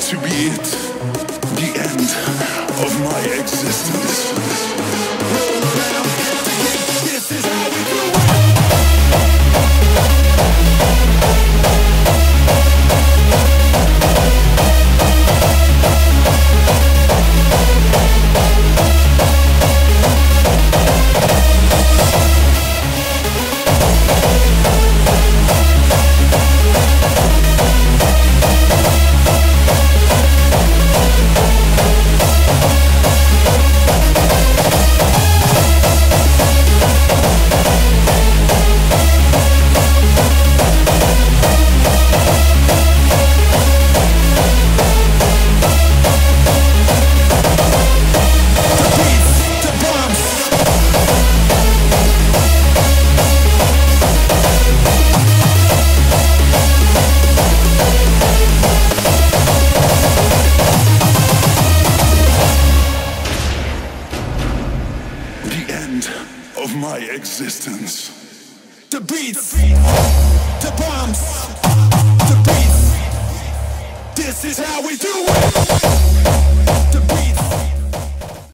to be it, the end of my existence. Roll around, hit the hit, this is how we do it. Of my existence. The beats.